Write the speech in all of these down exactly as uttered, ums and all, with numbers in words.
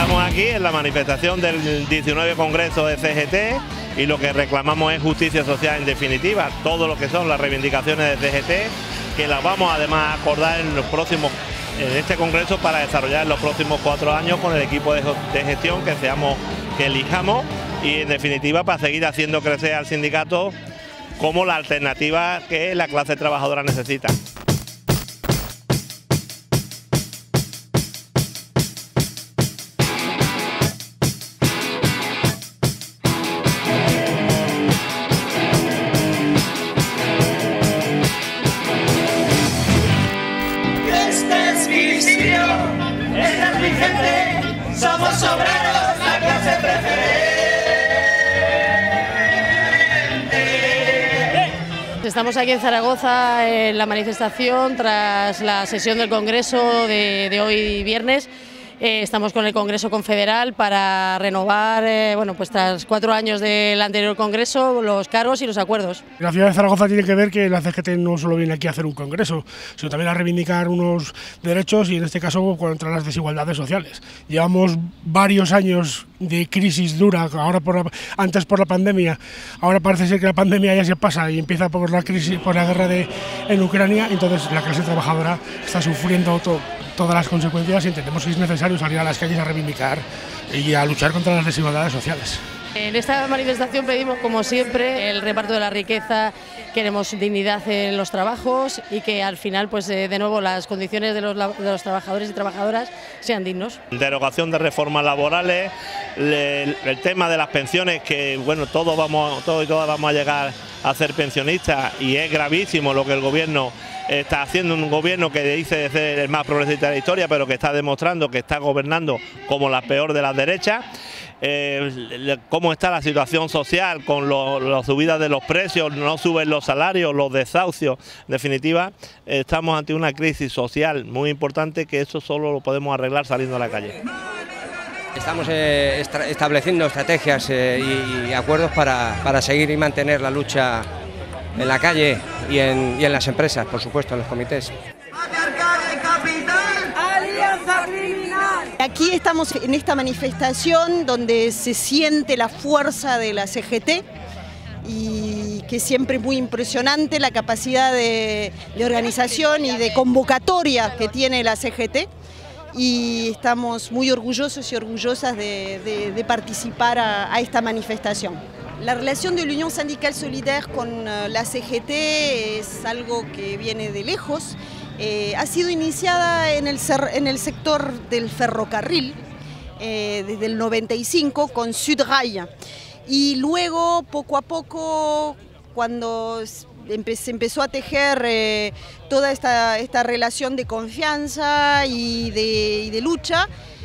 estamos aquí en la manifestación del diecinueve Congreso de C G T y lo que reclamamos es justicia social en definitiva, todo lo que son las reivindicaciones de C G T, que las vamos además a acordar en los próximos, en este Congreso para desarrollar en los próximos cuatro años con el equipo de, de gestión que seamos, que elijamos y en definitiva para seguir haciendo crecer al sindicato como la alternativa que la clase trabajadora necesita. Somos obreros, la clase preferente. Estamos aquí en Zaragoza en la manifestación tras la sesión del Congreso de, de hoy viernes. Eh, estamos con el Congreso Confederal para renovar, eh, bueno, pues tras cuatro años del anterior Congreso, los cargos y los acuerdos. La ciudad de Zaragoza tiene que ver que la C G T no solo viene aquí a hacer un congreso, sino también a reivindicar unos derechos y en este caso contra las desigualdades sociales. Llevamos varios años de crisis dura, ahora por la, antes por la pandemia, ahora parece ser que la pandemia ya se pasa y empieza por la crisis, por la guerra de, en Ucrania, entonces la clase trabajadora está sufriendo todo. todas las consecuencias y entendemos que es necesario salir a las calles a reivindicar y a luchar contra las desigualdades sociales. En esta manifestación pedimos, como siempre, el reparto de la riqueza, queremos dignidad en los trabajos y que al final, pues de nuevo, las condiciones de los, de los trabajadores y trabajadoras sean dignos. Derogación de reformas laborales, el, el tema de las pensiones, que bueno, todos, vamos, todos y todas vamos a llegar a ser pensionistas y es gravísimo lo que el gobierno está haciendo, un gobierno que dice ser el más progresista de la historia, pero que está demostrando que está gobernando como la peor de las derechas. Eh, cómo está la situación social con lo, la subida de los precios, no suben los salarios, los desahucios. En definitiva, eh, estamos ante una crisis social muy importante que eso solo lo podemos arreglar saliendo a la calle. Estamos eh, estableciendo estrategias eh, y, y acuerdos para, para seguir y mantener la lucha en la calle y en, y en las empresas, por supuesto, en los comités. Aquí estamos en esta manifestación donde se siente la fuerza de la C G T y que siempre es muy impresionante la capacidad de, de organización y de convocatoria que tiene la C G T. Y estamos muy orgullosos y orgullosas de, de, de participar a, a esta manifestación. La relación de la Unión Sindical Solidaire con la C G T es algo que viene de lejos. Eh, ha sido iniciada en el, en el sector del ferrocarril eh, desde el noventa y cinco con Sudrail y luego poco a poco cuando se empezó a tejer eh, toda esta, esta relación de confianza y de, y de lucha,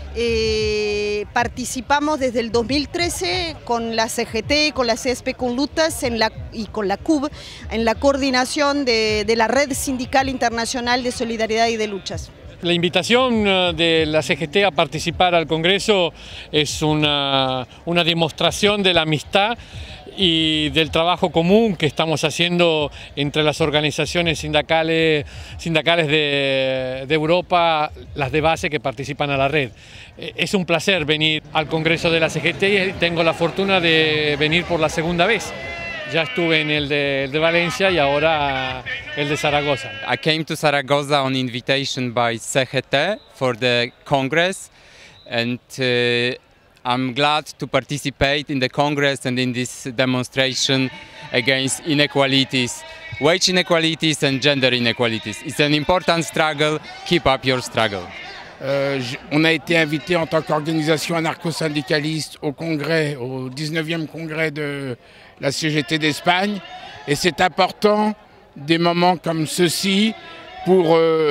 eh, participamos desde el dos mil trece con la C G T, con la C S P con Lutas en la, y con la C U B en la coordinación de, de la Red Sindical Internacional de Solidaridad y de Luchas. La invitación de la C G T a participar al Congreso es una, una demostración de la amistad y del trabajo común que estamos haciendo entre las organizaciones sindicales, sindicales de, de Europa, las de base que participan a la red. Es un placer venir al Congreso de la C G T y tengo la fortuna de venir por la segunda vez. Ya estuve en el de, el de Valencia y ahora el de Zaragoza. I came to Zaragoza on invitation by C G T for the Congress and uh, I'm glad to participate in the Congress and in this demonstration against inequalities, wage inequalities and gender inequalities. It's an important struggle. Keep up your struggle. Euh, on a été invité en tant qu'organisation anarcho-syndicaliste au congrès, au dix-neuvième congrès de la C G T d'Espagne. Et c'est important des moments comme ceux-ci pour euh,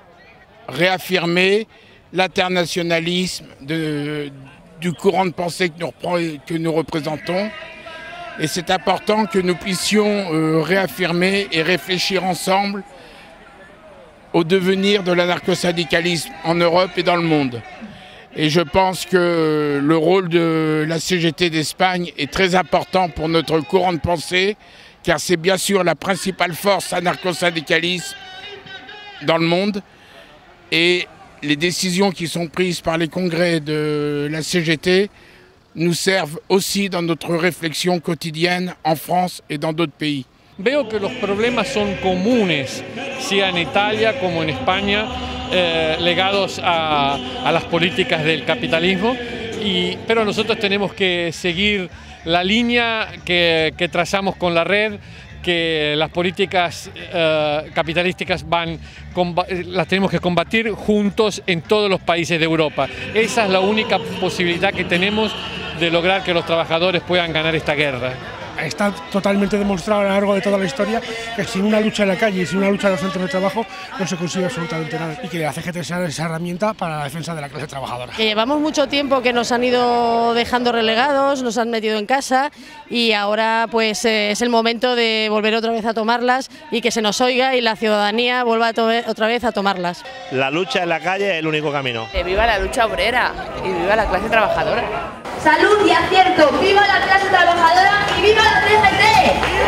réaffirmer l'internationalisme de du courant de pensée que nous, que nous représentons. Et c'est important que nous puissions euh, réaffirmer et réfléchir ensemble au devenir de l'anarcho-syndicalisme en Europe et dans le monde. Et je pense que le rôle de la C G T d'Espagne est très important pour notre courant de pensée, car c'est bien sûr la principale force anarcho-syndicaliste dans le monde. Et les décisions qui sont prises par les congrès de la C G T nous servent aussi dans notre réflexion quotidienne en France et dans d'autres pays. Veo que los problemas son comunes, sea en Italia como en España, eh, legados a, a las políticas del capitalismo, y, pero nosotros tenemos que seguir la línea que, que trazamos con la red, que las políticas eh, capitalísticas van, las tenemos que combatir juntos en todos los países de Europa. Esa es la única posibilidad que tenemos de lograr que los trabajadores puedan ganar esta guerra. Está totalmente demostrado a lo largo de toda la historia que sin una lucha en la calle y sin una lucha en los centros de trabajo no se consigue absolutamente nada, y que la C G T sea esa herramienta para la defensa de la clase trabajadora. Que llevamos mucho tiempo que nos han ido dejando relegados, nos han metido en casa, y ahora pues eh, es el momento de volver otra vez a tomarlas y que se nos oiga y la ciudadanía vuelva a otra vez a tomarlas. La lucha en la calle es el único camino. Que viva la lucha obrera y viva la clase trabajadora. Salud y acierto, viva la clase trabajadora y viva la C G T.